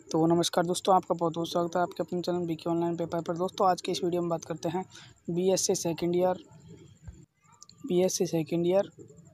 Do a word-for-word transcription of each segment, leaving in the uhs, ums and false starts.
तो नमस्कार दोस्तों, आपका बहुत बहुत स्वागत है आपके अपने चैनल बीके ऑनलाइन पेपर पर। दोस्तों आज की इस वीडियो में बात करते हैं BSc second year BSc second year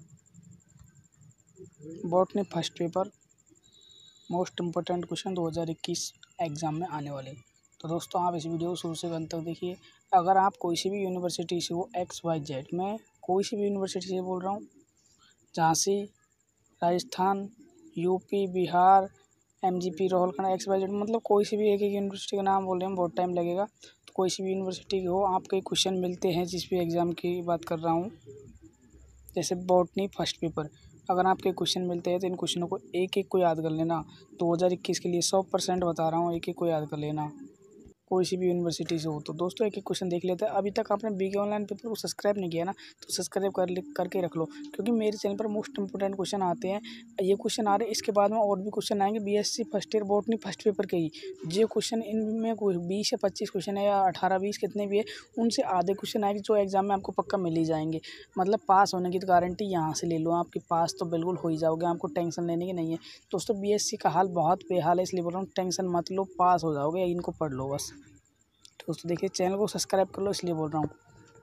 botany first paper most important question दो हज़ार इक्कीस एग्ज़ाम में आने वाले। तो दोस्तों आप इस वीडियो को शुरू से अंत तक देखिए। अगर आप कोई सी भी यूनिवर्सिटी से हो, एक्स वाई जेड, मैं कोई सी भी यूनिवर्सिटी से बोल रहा हूँ, Jhansi, Rajasthan, UP, Bihar, MGP, Rohilkhand, X Y Z, मतलब कोई सी भी एक एक यूनिवर्सिटी का नाम बोल रहे हैं, बहुत टाइम लगेगा। तो कोई सी भी यूनिवर्सिटी की हो, आपके क्वेश्चन मिलते हैं जिस भी एग्ज़ाम की बात कर रहा हूँ, जैसे बॉटनी फर्स्ट पेपर, अगर आपके क्वेश्चन मिलते हैं तो इन क्वेश्चनों को एक एक को याद कर लेना। दो हज़ार इक्कीस के लिए सौ परसेंट बता रहा हूँ, एक एक को याद कर लेना, कोई सी भी यूनिवर्सिटी से हो। तो दोस्तों एक एक क्वेश्चन देख लेते हैं। अभी तक आपने बीके ऑनलाइन पेपर को सब्सक्राइब नहीं किया ना, तो सब्सक्राइब कर करके रख लो, क्योंकि मेरे चैनल पर मोस्ट इंपोर्टेंट क्वेश्चन आते हैं। ये क्वेश्चन आ रहे हैं, इसके बाद में और भी क्वेश्चन आएंगे BSc first year botany first paper के ही। जो क्वेश्चन इनमें कोई बीस या पच्चीस क्वेश्चन है, या अठारह बीस कितने भी है, उनसे आधे क्वेश्चन आएंगे जो एग्जाम में आपको पक्का मिल ही जाएंगे। मतलब पास होने की तो गारंटी यहाँ से ले लो, आपकी पास तो बिल्कुल हो ही जाओगे, आपको टेंशन लेने की नहीं है। दोस्तों बीएससी का हाल बहुत बेहाल है, इसलिए बोल रहा हूँ टेंशन मत लो, पास हो जाओगे, इनको पढ़ लो बस। दोस्तों देखिए, चैनल को सब्सक्राइब कर लो, इसलिए बोल रहा हूँ।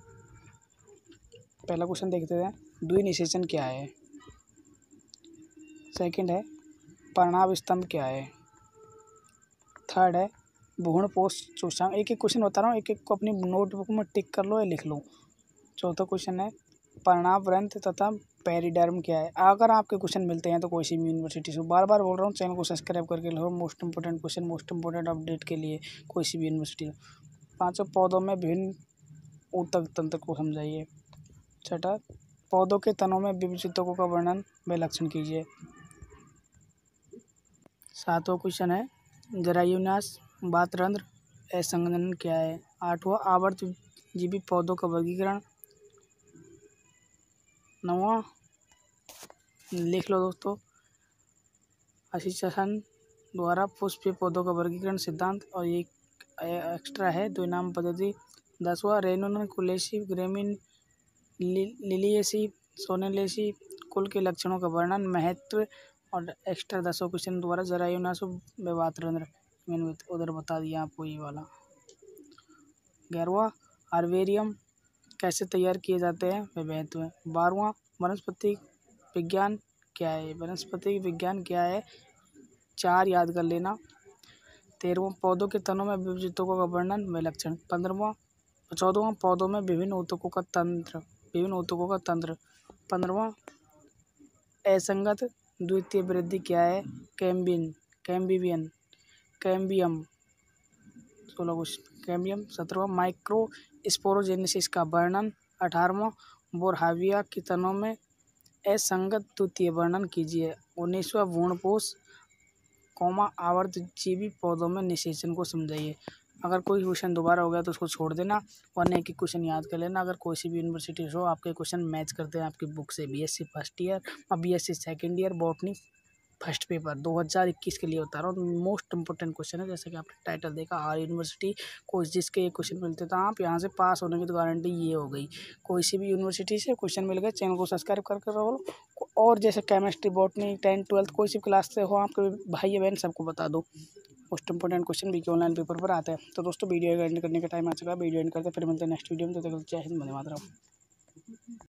पहला क्वेश्चन देखते हैं, द्विनिषेचन क्या है। सेकंड है, परिणाम स्तंभ क्या है। थर्ड है, भ्रूणपोष सूचकांक। एक एक क्वेश्चन बता रहा हूँ, एक एक को अपनी नोटबुक में टिक कर लो या लिख लो। चौथा क्वेश्चन है, परिणाम ग्रंथ तथा पेरिडर्म क्या है। अगर आपके क्वेश्चन मिलते हैं तो कोई सी भी यूनिवर्सिटी से, बार बार बोल रहा हूँ, चैनल को सब्सक्राइब करके लो, most important question, most important update के लिए कोई सी भी यूनिवर्सिटी। पाँचों, पौधों में विभिन्न ऊतक तंत्र को समझाइए। छठा, पौधों के तनों में विभिन्न ऊतकों का वर्णन व लक्षण कीजिए। सातवां क्वेश्चन है, जरायुनाश वातरंध्र असंघनन क्या है। आठवां, आवर्तजीवी पौधों का वर्गीकरण। नौवां, लिख लो दोस्तों, असिंचन द्वारा पुष्पीय पौधों का वर्गीकरण सिद्धांत, और ये एक्स्ट्रा है द्विनाम पद्धति। दसवां, रेनुनकुलेसी ग्रेमीन लिलिएसी सोनेलेसी कुल के लक्षणों का वर्णन, महत्व, और एक्स्ट्रा दसों क्वेश्चन द्वारा जरायुनाश व वातरंध्र, मैंने उधर बता दिया आपको ये वाला। ग्यारहवां, आर्वेरियम कैसे तैयार किए जाते हैं वे महत्व है। बारहवां, वनस्पति विज्ञान क्या है। वनस्पति विज्ञान क्या है, चार याद कर लेना। तेरहवां, पौधों के तनों में विभिन्न ऊतकों का वर्णन व लक्षण। पंद्रहवां चौदहवां, पौधों में विभिन्न ऊतकों का तंत्र विभिन्न ऊतकों का तंत्र। पंद्रहवां, असंगत द्वितीय वृद्धि क्या है। कैम्बियन कैम्बियन कैम्बियम सोलह क्वेश्चन कैम्बियम। सत्रहवां, माइक्रो स्पोरोजेनेसिस का वर्णन। अठारहवां, बोरहाविया के तनों में असंगत द्वितीय वर्णन कीजिए। उन्नीसवां, भ्रूणपोष कौमा आवर्तजीवी पौधों में निषेचन को समझाइए। अगर कोई क्वेश्चन दोबारा हो गया तो उसको छोड़ देना, वरना एक एक क्वेश्चन याद कर लेना। अगर कोई सी भी यूनिवर्सिटी हो, आपके क्वेश्चन मैच करते हैं आपकी बुक से, बीएससी फर्स्ट ईयर और BSc second year botany first paper दो हज़ार इक्कीस के लिए बता रहा हूँ, मोस्ट इंपोर्टेंट क्वेश्चन है। जैसे कि आपने टाइटल देखा, आर यूनिवर्सिटी, कोई जिसके ये क्वेश्चन मिलते थे, आप यहाँ से पास होने की तो गारंटी ये हो गई। कोई सी भी यूनिवर्सिटी से क्वेश्चन मिल गए, चैनल को सब्सक्राइब करके रहो। और जैसे केमिस्ट्री, बॉटनी, टेंथ ट्वेल्थ कोई सी क्लास से हो, आपके भाई बहन सबको बता दो। मोस्ट इंपोर्टेंट क्वेश्चन बीके ऑनलाइन पेपर पर आते हैं। तो दोस्तों वीडियो एंड करने का टाइम आ चुका है, वीडियो एंड करते फिर मिलते हैं नेक्स्ट वीडियो में। तो जय हिंद, वंदे मातरम।